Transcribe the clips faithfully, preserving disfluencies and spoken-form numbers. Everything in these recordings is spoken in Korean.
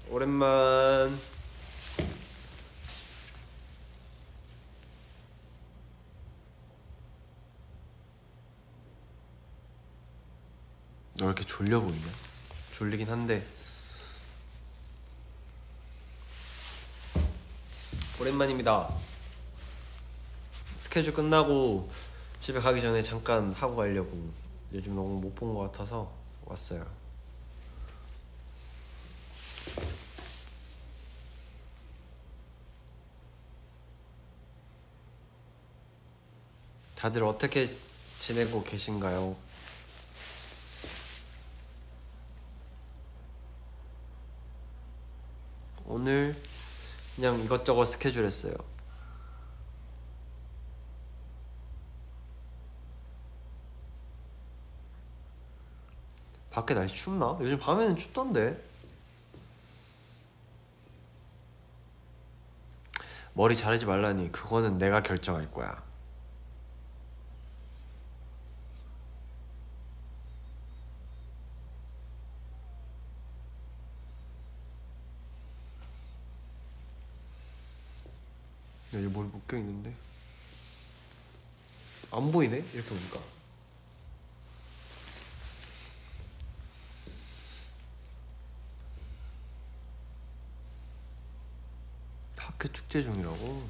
오랜만. 너 왜 이렇게 졸려 보이냐? 졸리긴 한데. 오랜만입니다. 스케줄 끝나고 집에 가기 전에 잠깐 하고 가려고. 요즘 너무 못 본 것 같아서 왔어요. 다들 어떻게 지내고 계신가요? 오늘 그냥 이것저것 스케줄 했어요. 밖에 날씨 춥나? 요즘 밤에는 춥던데. 머리 자르지 말라니 그거는 내가 결정할 거야. 여기 머리 묶여있는데 안 보이네? 이렇게 보니까. 학교 축제 중이라고?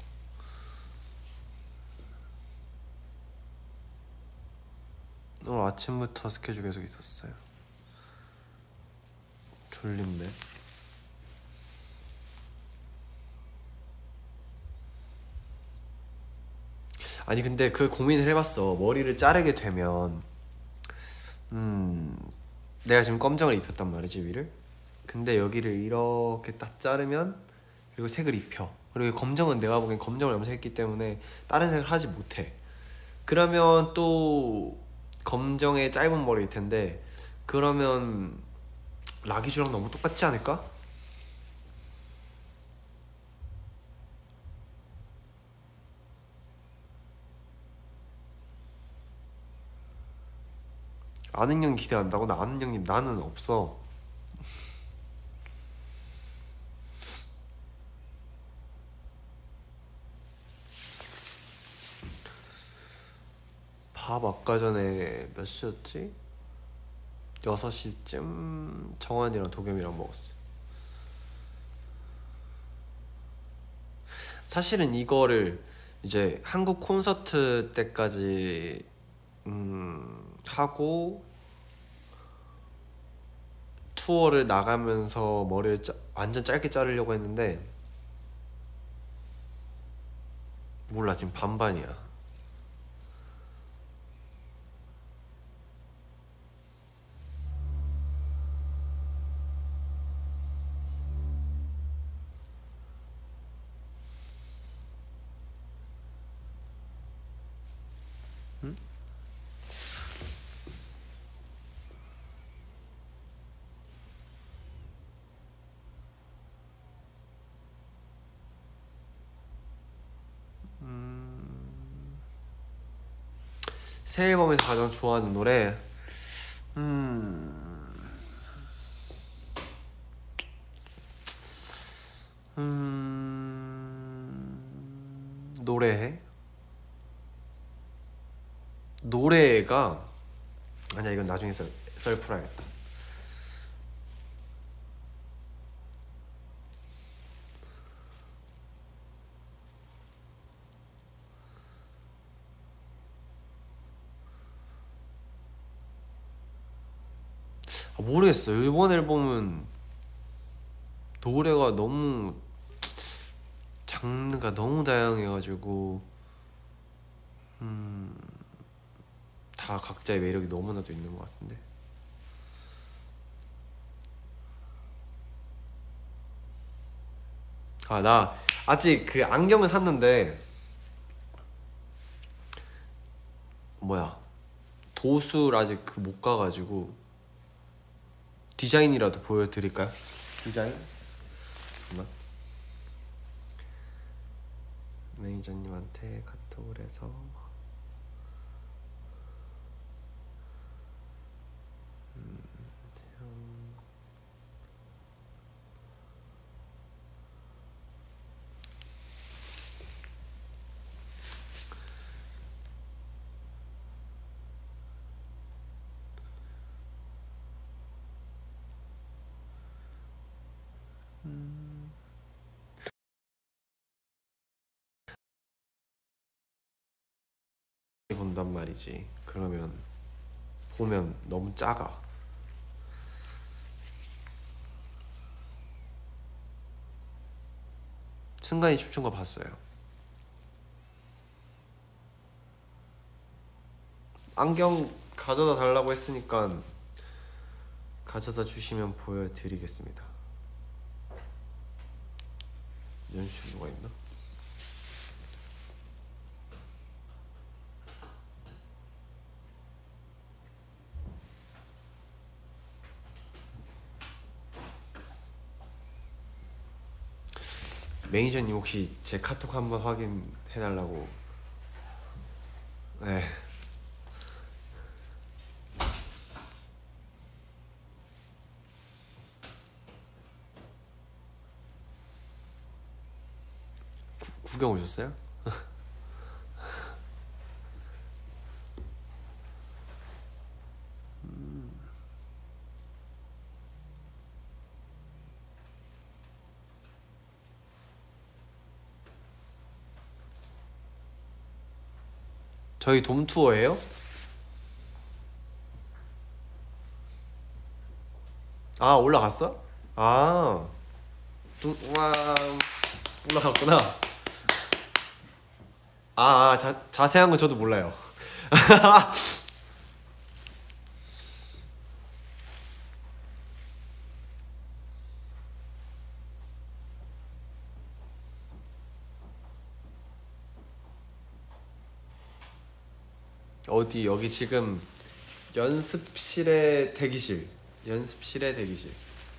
오늘 아침부터 스케줄 계속 있었어요. 졸립네. 아니 근데 그 고민을 해봤어. 머리를 자르게 되면 음 내가 지금 검정을 입혔단 말이지, 위를. 근데 여기를 이렇게 딱 자르면, 그리고 색을 입혀. 그리고 검정은 내가 보기엔 검정을 염색했기 때문에 다른 색을 하지 못해. 그러면 또 검정의 짧은 머리일 텐데, 그러면 라기주랑 너무 똑같지 않을까? 아는 형 기대한다고? 나 아는 형님 나는 없어. 밥 아까 전에 몇 시였지? 여섯 시쯤 정환이랑 도겸이랑 먹었어. 사실은 이거를 이제 한국 콘서트 때까지 음, 하고 투어를 나가면서 머리를 짜, 완전 짧게 자르려고 했는데 몰라, 지금 반반이야. 응? 음... 새 앨범에서 가장 좋아하는 노래? 음... 음... 노래? 노래가 아니야, 이건 나중에 썰, 썰 풀어야겠다. 아, 모르겠어. 이번 앨범은 노래가 너무 장르가 너무 다양해가지고 음... 다 각자의 매력이 너무나도 있는 것 같은데. 아, 나 아직 그 안경을 샀는데 뭐야, 도수를 아직 그 못 가가지고 디자인이라도 보여드릴까요? 디자인? 잠깐만. 매니저님한테 카톡을 해서 음, 온단 말이지. 그러면 보면 너무 작아. 승관이 춤춘 거 봤어요. 안경 가져다 달라고 했으니까 가져다 주시면 보여드리겠습니다. 연출 누가 있나? 매니저님 혹시 제 카톡 한번 확인해달라고. 네. 구, 구경 오셨어요? 음. 저희 돔 투어예요? 아 올라갔어? 아, 또, 와 올라갔구나. 아, 아 자, 자세한 건 저도 몰라요. 어디 여기 지금 연습실의 대기실. 연습실의 대기실.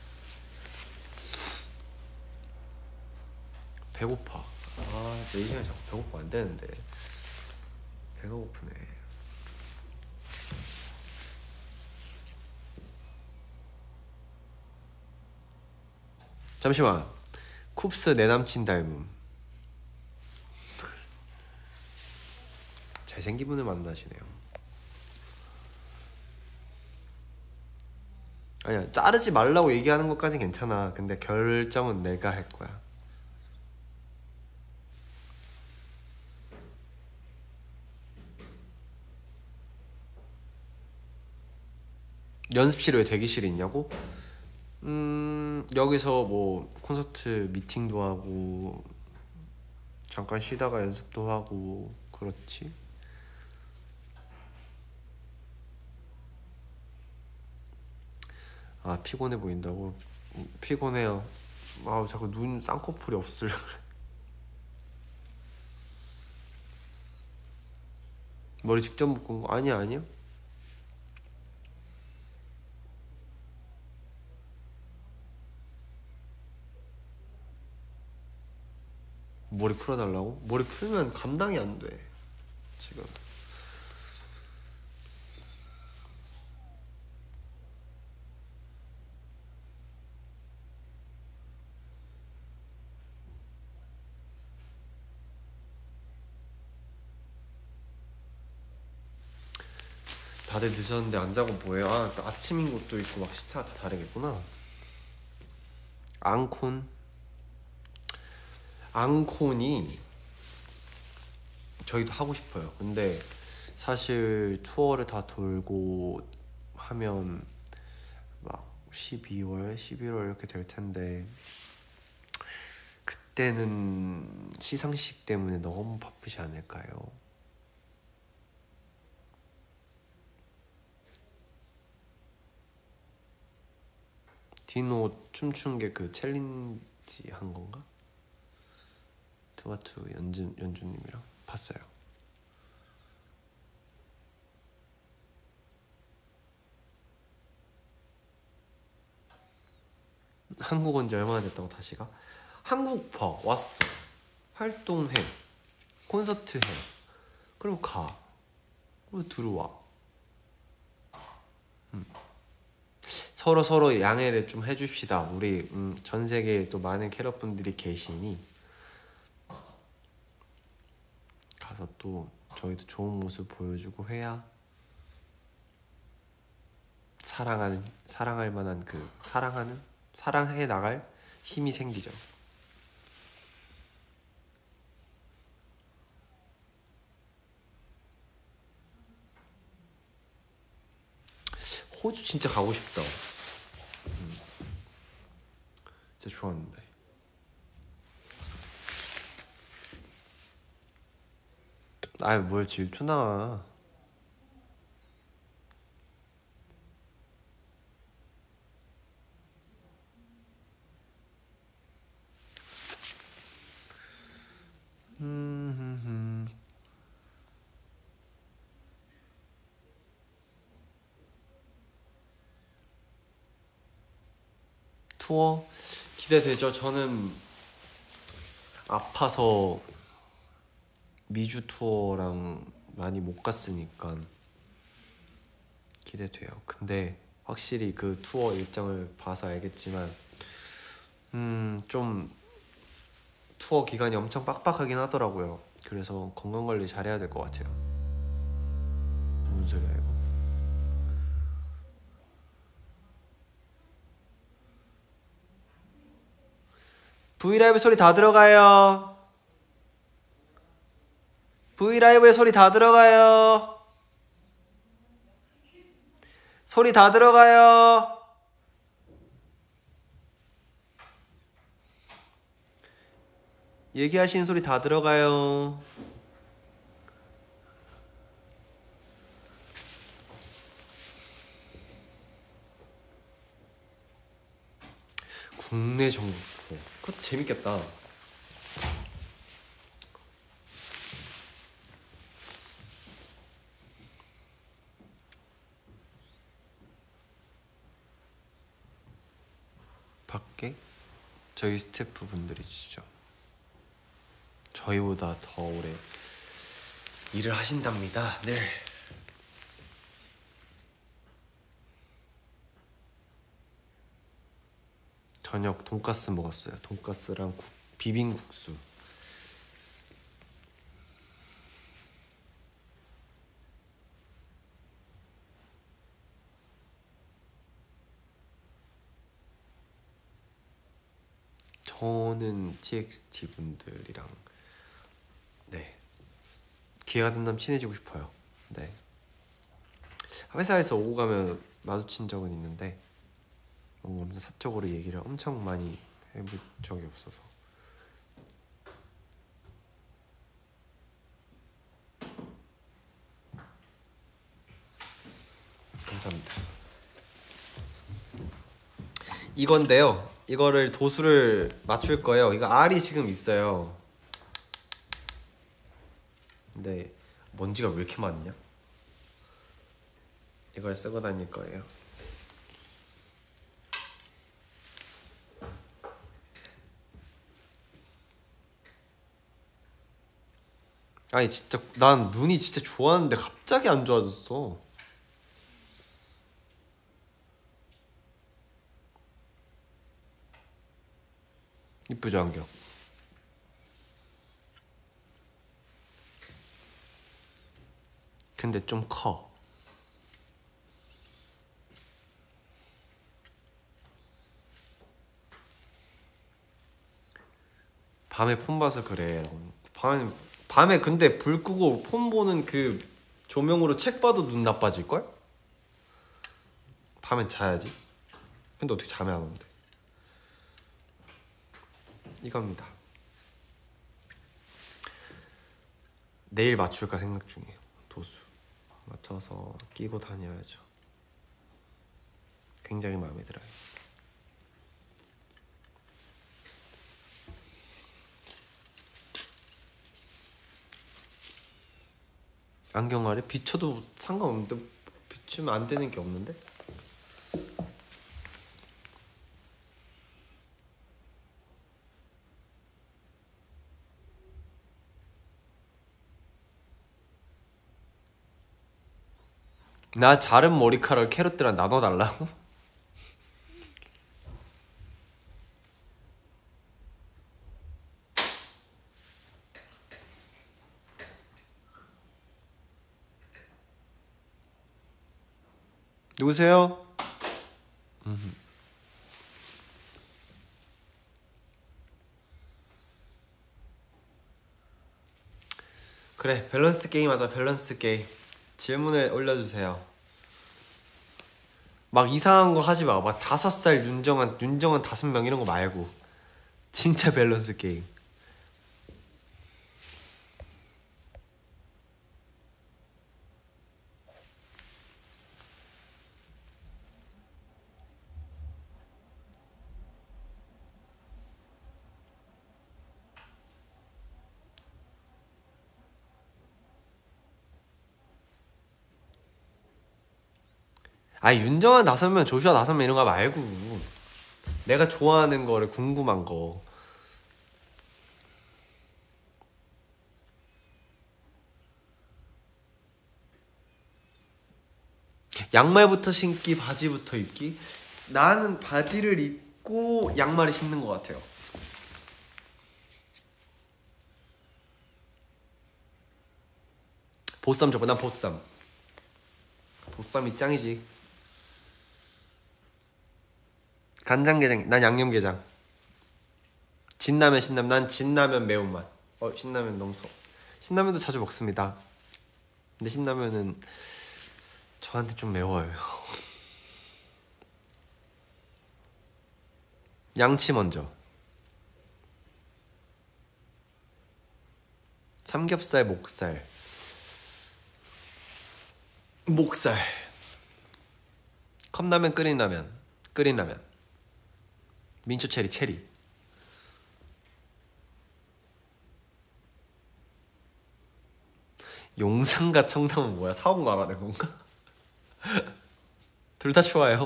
배고파. 아, 진짜 이 시간에 자꾸 배고프면 안 되는데. 배가 고프네. 잠시만. 쿱스 내 남친 닮음. 잘생긴 분을 만나시네요. 아니야, 자르지 말라고 얘기하는 것까진 괜찮아. 근데 결정은 내가 할 거야. 연습실에 왜 대기실이 있냐고? 음, 여기서 뭐 콘서트 미팅도 하고 잠깐 쉬다가 연습도 하고 그렇지. 아, 피곤해 보인다고? 음, 피곤해요. 아우, 자꾸 눈 쌍꺼풀이 없을. 머리 직접 묶은 거? 아니야, 아니야. 머리 풀어달라고? 머리 풀면 감당이 안 돼, 지금. 다들 늦었는데 안 자고 뭐해요? 아, 또 아침인 것도 있고 막 시차가 다 다르겠구나. 앙콘? 앙콘이 저희도 하고 싶어요. 근데 사실 투어를 다 돌고 하면 막 십이월, 십일월 이렇게 될 텐데 그때는 시상식 때문에 너무 바쁘지 않을까요? 디노 춤춘 게 그 챌린지 한 건가? 트와투 연준, 연주님이랑 봤어요. 한국 온 지 얼마나 됐다고 다시가? 한국 봐, 왔어, 활동해, 콘서트 해, 그리고 가, 그리고 들어와. 음. 서로 서로 양해를 좀 해줍시다. 우리 음, 전 세계에 또 많은 캐럿 분들이 계시니 가서 또 저희도 좋은 모습 보여주고 해야 사랑하는, 사랑할 만한 그 사랑하는, 사랑해 나갈 힘이 생기죠. 호주 진짜 가고 싶다. 음. 진짜 좋았는데. 아이 뭘 질투나. 음, 투어 기대되죠. 저는 아파서 미주 투어랑 많이 못 갔으니까 기대돼요. 근데 확실히 그 투어 일정을 봐서 알겠지만 음, 좀 투어 기간이 엄청 빡빡하긴 하더라고요. 그래서 건강관리 잘해야 될 것 같아요. 무슨 소리야 이거. 브이라이브 소리 다 들어가요. 브이라이브에 소리 다 들어가요. 소리 다 들어가요. 얘기하시는 소리 다 들어가요. 국내 전국 투어 그거 재밌겠다. 밖에 저희 스태프분들이시죠. 저희보다 더 오래 일을 하신답니다. 네. 저녁 돈가스 먹었어요. 돈가스랑 국, 비빔국수. 저는 티엑스티 분들이랑 네 기회가 된다면 친해지고 싶어요. 네 회사에서 오고 가면 마주친 적은 있는데 뭔가 엄청 사적으로 얘기를 엄청 많이 해본 적이 없어서. 감사합니다. 이건데요, 이거를 도수를 맞출 거예요. 이거 알이 지금 있어요. 근데 먼지가 왜 이렇게 많냐? 이걸 쓰고 다닐 거예요. 아니 진짜 난 눈이 진짜 좋았는데 갑자기 안 좋아졌어. 이쁘죠 안경? 근데 좀 커. 밤에 폰 봐서 그래. 밤에 밤에 근데 불 끄고 폰 보는 그 조명으로 책 봐도 눈 나빠질걸? 밤엔 자야지. 근데 어떻게 잠이 안 오는데? 이겁니다. 내일 맞출까 생각 중이에요. 도수 맞춰서 끼고 다녀야죠. 굉장히 마음에 들어요. 안경 아래 비춰도 상관없는데 비추면 안 되는 게 없는데? 나 자른 머리카락을 캐럿들랑 나눠달라고? 누구세요? 음. 그래 밸런스 게임 하자. 밸런스 게임 질문을 올려주세요. 막 이상한 거 하지 마. 막 다섯 살 윤정한 윤정한 다섯 명 이런 거 말고 진짜 밸런스 게임. 아니 윤정한 다섯 명, 조슈아 다섯 명 이런 거 말고 내가 좋아하는 거를 궁금한 거. 양말부터 신기, 바지부터 입기? 나는 바지를 입고 양말을 신는 것 같아요. 보쌈 줘봐. 난 보쌈. 보쌈이 짱이지. 간장게장. 난 양념게장. 진라면, 신라면. 난 진라면 매운맛. 어, 신라면 너무 서. 신라면도 자주 먹습니다. 근데 신라면은 저한테 좀 매워요. 양치 먼저. 삼겹살, 목살. 목살. 컵라면, 끓인 라면. 끓인 라면. 민초 체리, 체리. 용산과 청담은 뭐야? 사온 말하는 건가? 둘 다 좋아요.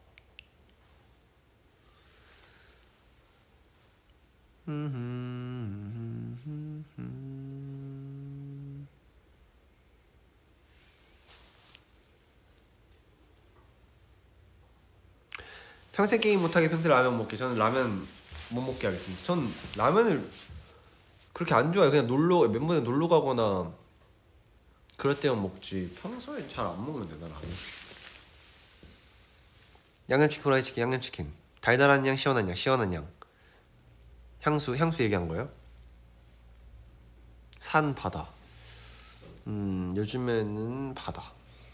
평생 게임 못하게 평생 라면 먹기. 저는 라면 못 먹게 하겠습니다. 전 라면을 그렇게 안 좋아해요. 그냥 놀러 멤버들 놀러 가거나 그럴 때만 먹지 평소에 잘 안 먹는데 나 라면. 양념치킨, 후라이치킨, 양념치킨. 달달한 양, 시원한 양, 시원한 양. 향수, 향수 얘기한 거예요? 산, 바다. 음, 요즘에는 바다.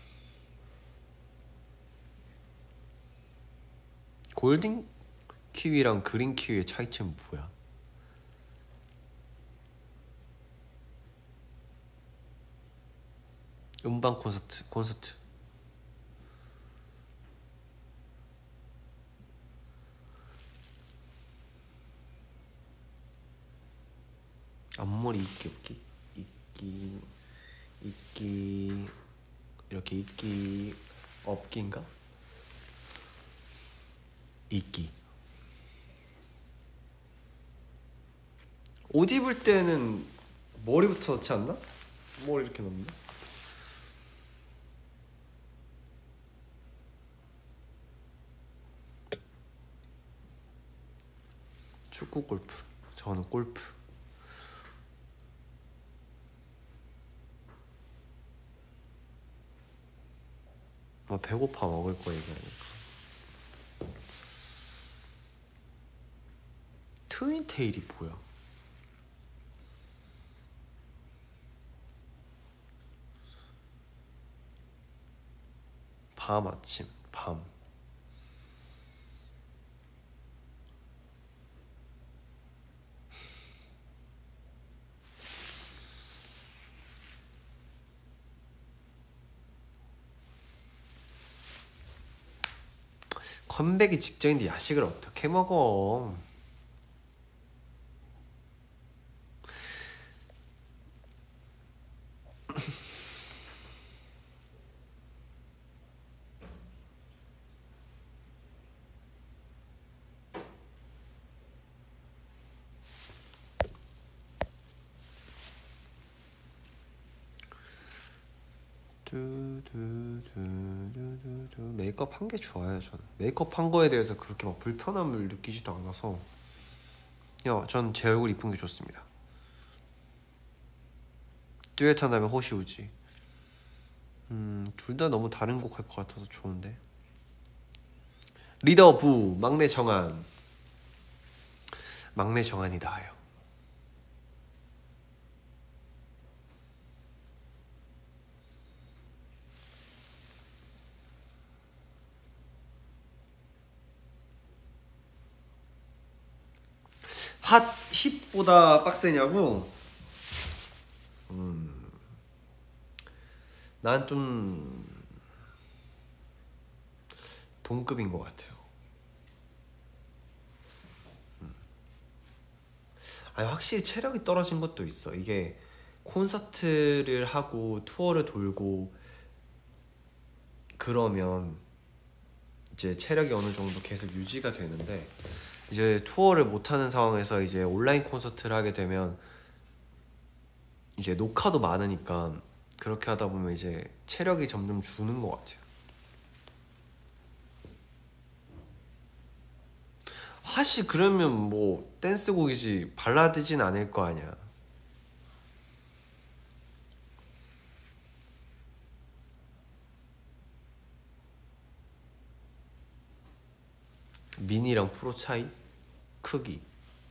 골든 키위랑 그린 키위의 차이점은 뭐야? 음반 콘서트, 콘서트. 앞머리 있기 없기? 있기, 있기, 이렇게 있기 없기인가? 있기. 옷 입을 때는 머리부터 넣지 않나? 머리 이렇게 넣는다? 축구, 골프. 저는 골프. 뭐 배고파 먹을 거 얘기하니까. 트윈테일이 뭐야? 밤, 아침, 밤. 컴백이 직전인데 야식을 어떻게 먹어? 두두두두두두. 메이크업 한 게 좋아요. 저는 메이크업 한 거에 대해서 그렇게 막 불편함을 느끼지도 않아서 야, 전 제 얼굴 이쁜 게 좋습니다. 듀엣 한다면 호시우지. 음, 둘 다 너무 다른 곡 할 것 같아서 좋은데. 리더 부, 막내 정한. 막내 정한이 나아요. hit보다 빡세냐고? 음, 난 좀 동급인 것 같아요. 음. 아니 확실히 체력이 떨어진 것도 있어. 이게 콘서트를 하고 투어를 돌고 그러면 이제 체력이 어느 정도 계속 유지가 되는데, 이제 투어를 못하는 상황에서 이제 온라인 콘서트를 하게 되면 이제 녹화도 많으니까 그렇게 하다 보면 이제 체력이 점점 주는 것 같아요. 하시 그러면 뭐 댄스곡이지 발라드진 않을 거 아니야. 미니랑 프로 차이? 크기.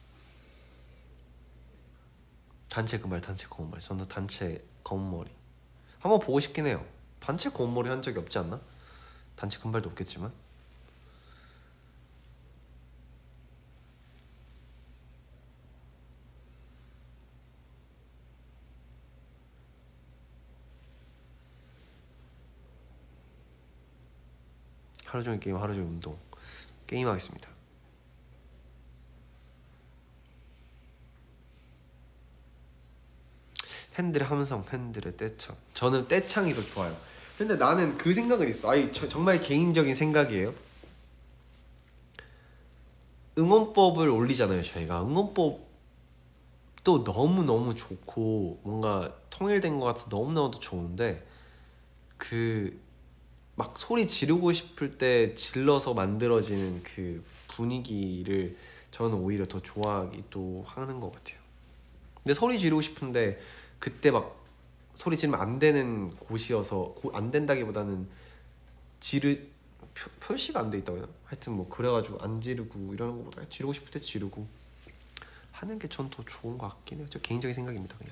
단체 금발 단체 검은 머리. 저는 단체 검은 머리 한번 보고 싶긴 해요. 단체 검은 머리 한 적이 없지 않나? 단체 금발도 없겠지만. 하루종일 게임 하루종일 운동. 게임하겠습니다. 팬들의 함성, 팬들의 떼창. 저는 떼창이 더 좋아요. 근데 나는 그 생각은 있어. 아니 저, 정말 개인적인 생각이에요. 응원법을 올리잖아요 저희가. 응원법도 너무너무 좋고 뭔가 통일된 것 같아서 너무너무 좋은데, 그 막 소리 지르고 싶을 때 질러서 만들어지는 그 분위기를 저는 오히려 더 좋아하기 또 하는 것 같아요. 근데 소리 지르고 싶은데 그때 막 소리 지르면 안 되는 곳이어서, 고, 안 된다기보다는 지르 표, 표시가 안 돼 있다고 해야 되나? 하여튼 뭐 그래가지고 안 지르고 이러는 것보다 지르고 싶을 때 지르고 하는 게 전 더 좋은 것 같긴 해요. 저 개인적인 생각입니다 그냥.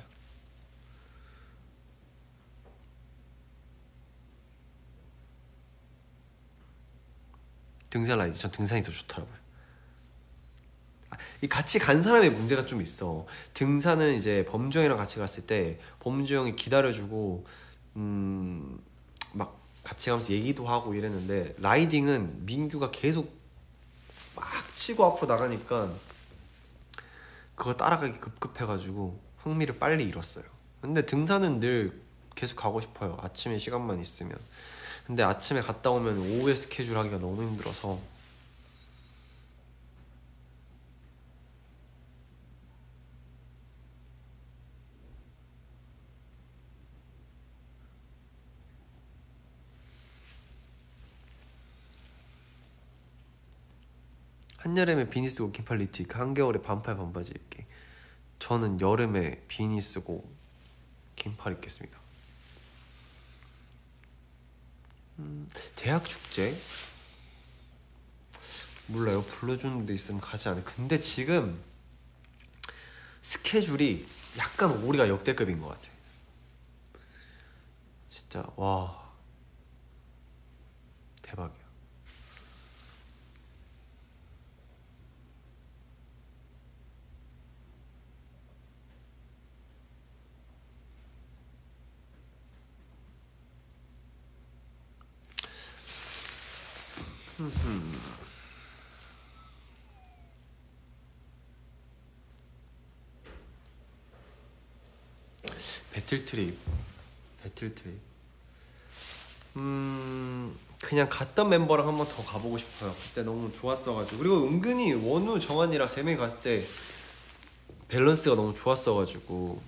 등산 라이드, 전 등산이 더 좋더라고요. 아, 이 같이 간 사람의 문제가 좀 있어. 등산은 이제 범주 형이랑 같이 갔을 때 범주 형이 기다려주고 음 막 같이 가면서 얘기도 하고 이랬는데, 라이딩은 민규가 계속 막 치고 앞으로 나가니까 그거 따라가기 급급해가지고 흥미를 빨리 잃었어요. 근데 등산은 늘 계속 가고 싶어요. 아침에 시간만 있으면. 근데 아침에 갔다 오면 오후에 스케줄 하기가 너무 힘들어서. 한여름에 비니 쓰고 긴팔 니트 입기, 한겨울에 반팔 반바지 입기. 저는 여름에 비니 쓰고 긴팔 입겠습니다. 음, 대학 축제? 몰라요. 불러주는 데 있으면 가지 않아요. 근데 지금 스케줄이 약간 오리가 역대급인 것 같아. 진짜 와 대박이야. 배틀 트립. 배틀 트립. 음 그냥 갔던 멤버랑 한번 더 가보고 싶어요. 그때 너무 좋았어가지고. 그리고 은근히 원우 정한이랑 세 명이 갔을 때 밸런스가 너무 좋았어가지고.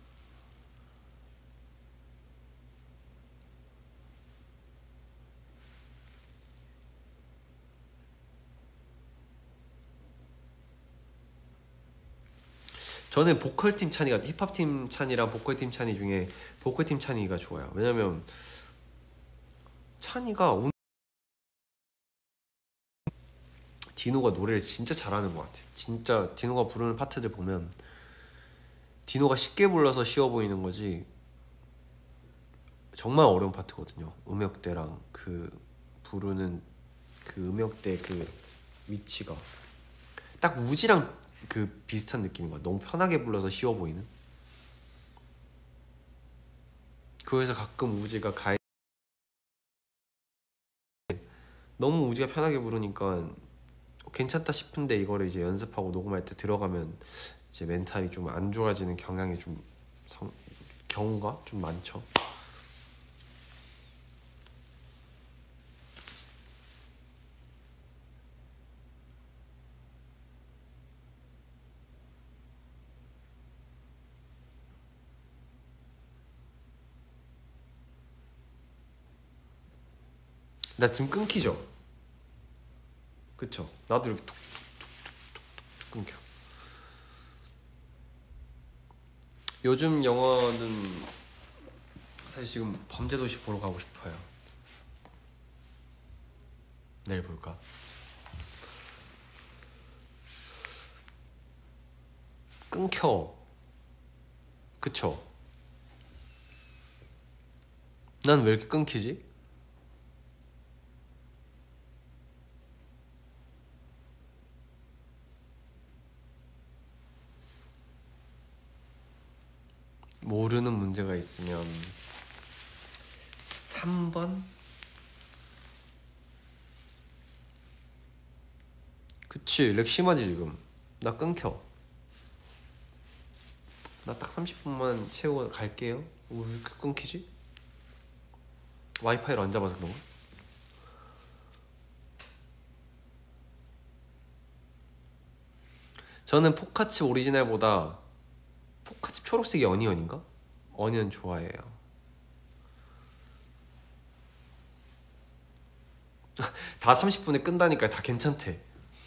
저는 보컬팀 찬이가, 힙합팀 찬이랑 보컬팀 찬이 중에 보컬팀 찬이가 좋아요. 왜냐면 찬이가 운... 디노가 노래를 진짜 잘하는 것 같아요. 진짜 디노가 부르는 파트들 보면 디노가 쉽게 불러서 쉬워 보이는 거지 정말 어려운 파트거든요. 음역대랑 그 부르는 그 음역대 그 위치가 딱 우지랑 그 비슷한 느낌인 거야. 너무 편하게 불러서 쉬워 보이는. 그래서 가끔 우지가 가이 너무 우지가 편하게 부르니까 괜찮다 싶은데 이거를 이제 연습하고 녹음할 때 들어가면 이제 멘탈이 좀 안 좋아지는 경향이 좀 성, 경우가 좀 많죠. 나 지금 끊기죠? 그쵸? 나도 이렇게 툭툭툭툭툭 끊겨. 요즘 영화는 사실 지금 범죄도시 보러 가고 싶어요. 내일 볼까? 끊겨. 그쵸? 난 왜 이렇게 끊기지? 모르는 문제가 있으면 삼 번? 그치, 렉 심하지 지금. 나 끊겨. 나 딱 삼십 분만 채우고 갈게요. 왜 이렇게 끊기지? 와이파이를 안 잡아서 그런가? 저는 포카치 오리지널보다 포카치 초록색이 어니언인가? 어니언 좋아해요. 다 삼십 분에 끈다니까 다 괜찮대.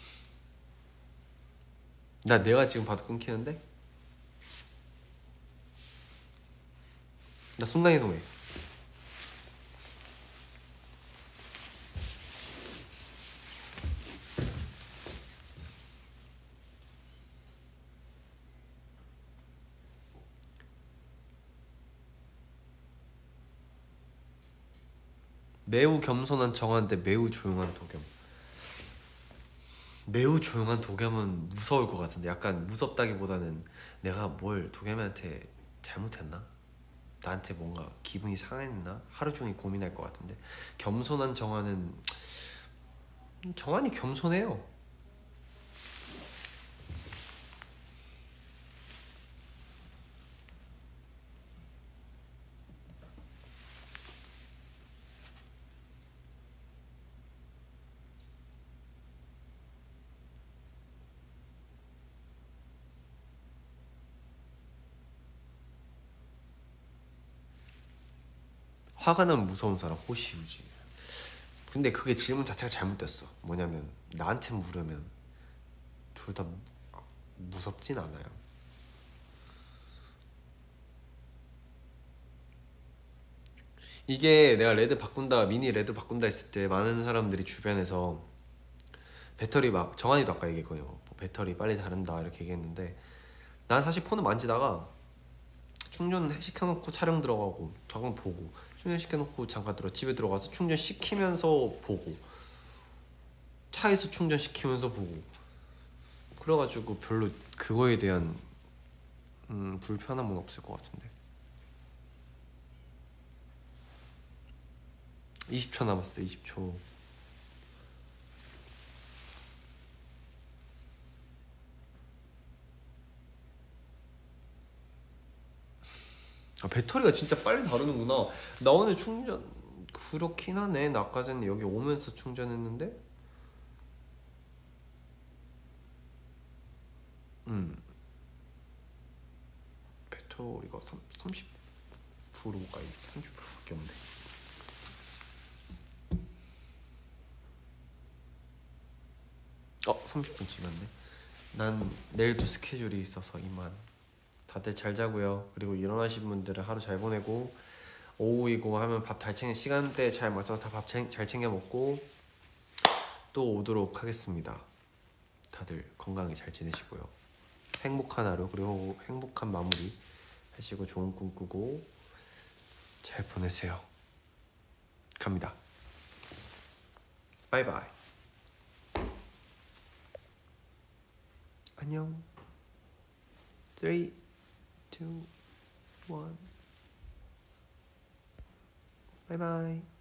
나 내가 지금 봐도 끊기는데? 나 순간이동해. 매우 겸손한 정한데 매우 조용한 도겸. 매우 조용한 도겸은 무서울 것 같은데, 약간 무섭다기보다는 내가 뭘 도겸이한테 잘못했나? 나한테 뭔가 기분이 상했나? 하루 종일 고민할 것 같은데. 겸손한 정한은, 정한이 겸손해요. 화가 나면 무서운 사람 호시우지. 근데 그게 질문 자체가 잘못됐어. 뭐냐면 나한테 물으면 둘 다 무섭진 않아요. 이게 내가 레드 바꾼다, 미니 레드 바꾼다 했을 때 많은 사람들이 주변에서 배터리 막, 정한이도 아까 얘기했거든요. 뭐 배터리 빨리 닳는다 이렇게 얘기했는데, 난 사실 폰을 만지다가 충전 시켜놓고 촬영 들어가고 잠깐 보고, 충전 시켜놓고 잠깐 들어 집에 들어가서 충전 시키면서 보고, 차에서 충전 시키면서 보고, 그래가지고 별로 그거에 대한 음, 불편함은 없을 것 같은데. 이십 초 남았어. 이십 초. 아, 배터리가 진짜 빨리 다르는구나. 나 오늘 충전 그렇긴 하네. 나 아까 전에 여기 오면서 충전했는데 음 배터리가 삼십 퍼센트가 삼십 퍼센트밖에 없네. 어 삼십 분 지났네. 난 내일도 스케줄이 있어서 이만. 다들 잘 자고요. 그리고 일어나신 분들은 하루 잘 보내고, 오후이고 하면 밥 잘 챙겨, 시간대 잘 맞춰서 다 밥 잘 챙겨 먹고 또 오도록 하겠습니다. 다들 건강히 잘 지내시고요. 행복한 하루, 그리고 행복한 마무리 하시고 좋은 꿈 꾸고 잘 보내세요. 갑니다. 바이바이. 안녕. three, two, one. 바이바이.